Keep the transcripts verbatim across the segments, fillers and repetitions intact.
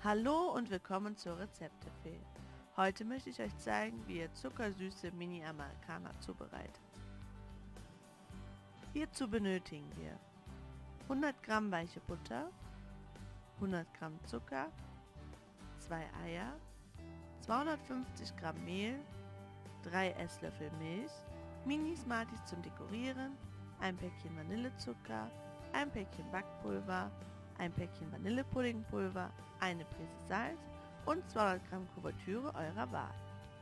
Hallo und willkommen zur Rezeptefee. Heute möchte ich euch zeigen, wie ihr zuckersüße Mini-Amerikaner zubereitet. Hierzu benötigen wir hundert Gramm weiche Butter, hundert Gramm Zucker, zwei Eier, zweihundertfünfzig Gramm Mehl, drei Esslöffel Milch, Mini-Smarties zum Dekorieren, ein Päckchen Vanillezucker, ein Päckchen Backpulver, ein Päckchen Vanillepuddingpulver, eine Prise Salz und zweihundert Gramm Kuvertüre eurer Wahl.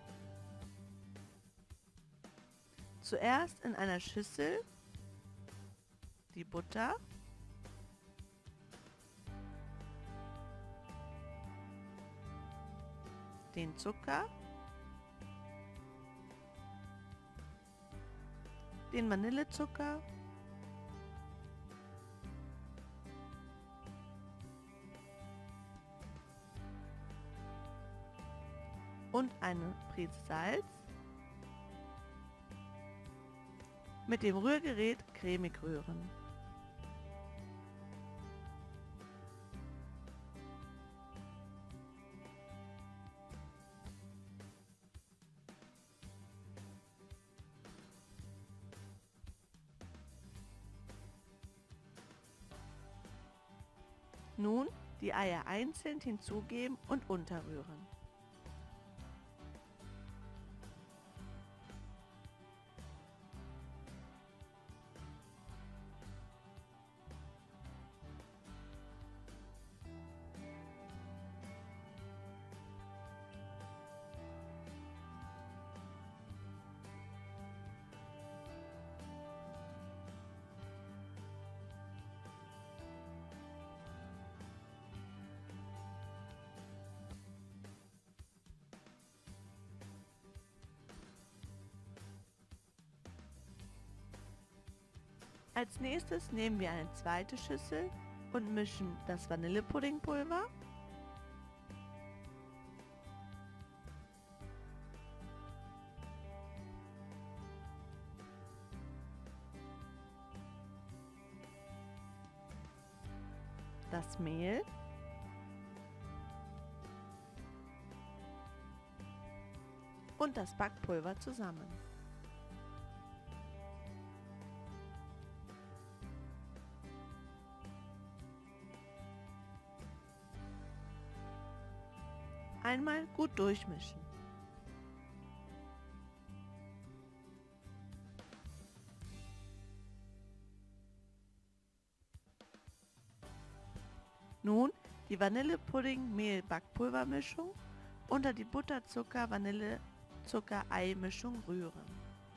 Zuerst in einer Schüssel die Butter, den Zucker, den Vanillezucker, und eine Prise Salz. Mit dem Rührgerät cremig rühren. Nun die Eier einzeln hinzugeben und unterrühren. Als nächstes nehmen wir eine zweite Schüssel und mischen das Vanillepuddingpulver, das Mehl, und das Backpulver zusammen. Einmal gut durchmischen. Nun die Vanillepudding-Mehl-Backpulvermischung unter die Butter-Zucker-Vanille-Zucker-Ei-Mischung rühren.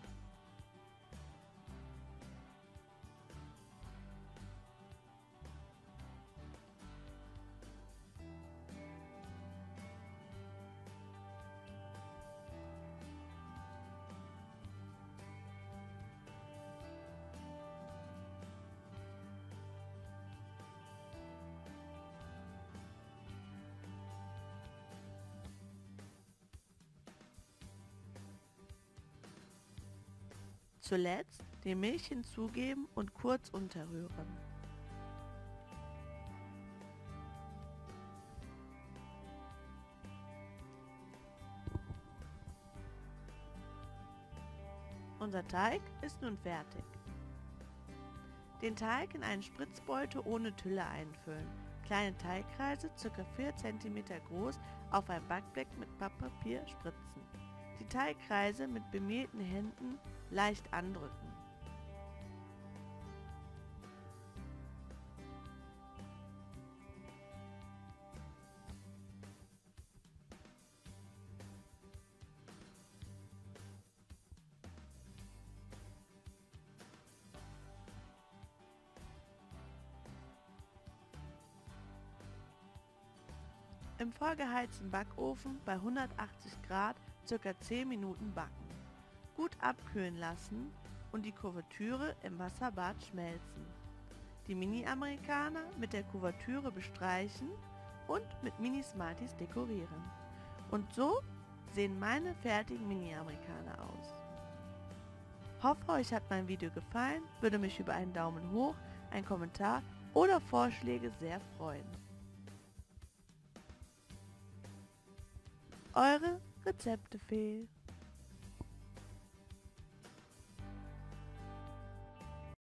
Zuletzt die Milch hinzugeben und kurz unterrühren. Unser Teig ist nun fertig. Den Teig in einen Spritzbeutel ohne Tülle einfüllen. Kleine Teigkreise ca. vier Zentimeter groß auf ein Backblech mit Backpapier spritzen. Die Teigkreise mit bemehlten Händen leicht andrücken. Im vorgeheizten Backofen bei hundertachtzig Grad ca. zehn Minuten backen. Gut abkühlen lassen und die Kuvertüre im Wasserbad schmelzen. Die Mini-Amerikaner mit der Kuvertüre bestreichen und mit Mini-Smarties dekorieren. Und so sehen meine fertigen Mini-Amerikaner aus. Hoffe, euch hat mein Video gefallen, würde mich über einen Daumen hoch, einen Kommentar oder Vorschläge sehr freuen. Eure Rezeptefee.